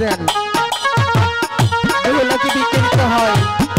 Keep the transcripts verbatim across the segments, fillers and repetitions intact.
দেন, বেহুলাকে বিক্রি দিতে হয়।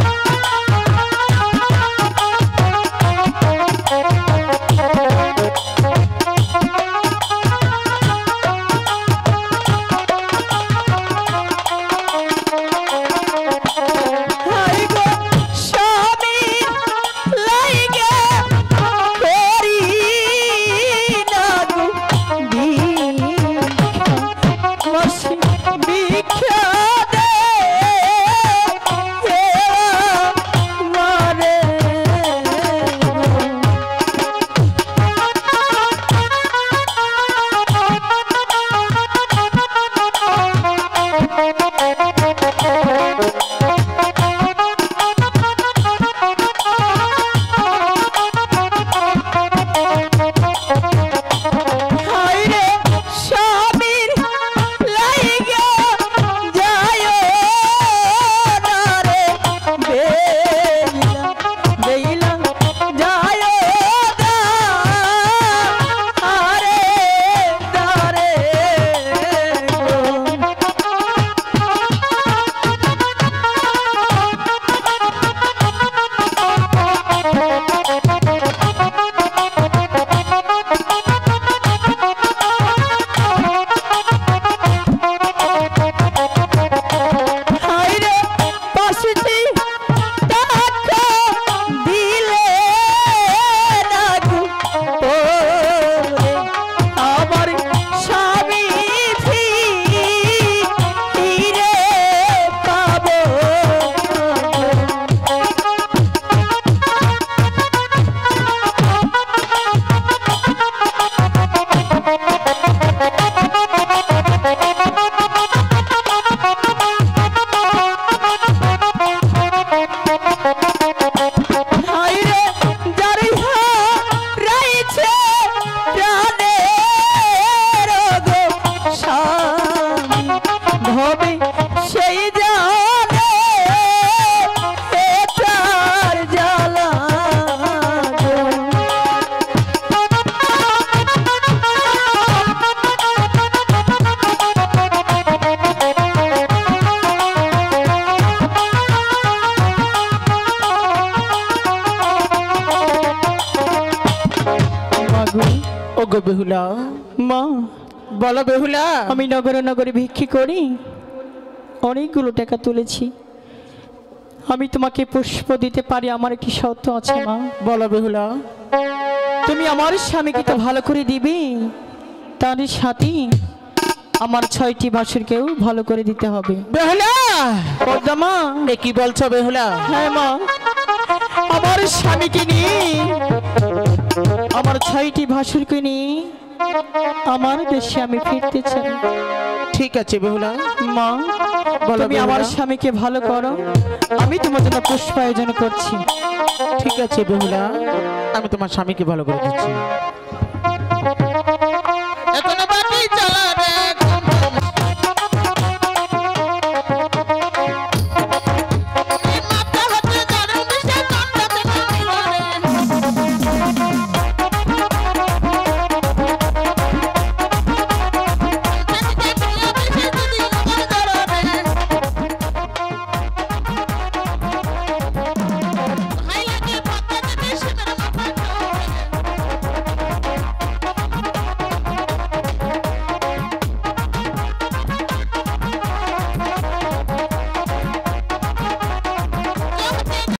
ওগো বেহুলা, মা বলো বেহুলা। আমি নগরে নগরে ভিক্ষি করি, অনেকগুলো টাকা তুলেছি। আমি তোমাকে পুষ্প দিতে পারি, আমার একটি শর্ত আছে মা। বলো বেহুলা। তুমি আমার স্বামীকে তো ভালো করে দিবি, তার সাথে আমার ছয়টি বাছুরকেও ভালো করে দিতে হবে। বেহুলা, পদ্মা মা, এ কি বলছো বেহুলা? হ্যাঁ মা, আমার স্বামীকে নিয়ে, আমার ছয়টি ভাসুরকে নিয়ে আমার দেশে আমি ফিরতে চাই। ঠিক আছে বেহুলা। মা, বলো তুমি আমার বেহুলা। স্বামীকে ভালো করো, আমি তোমার জন্য পুষ্প আয়োজন করছি। ঠিক আছে বেহুলা, আমি তোমার স্বামীকে ভালো করে দিচ্ছি।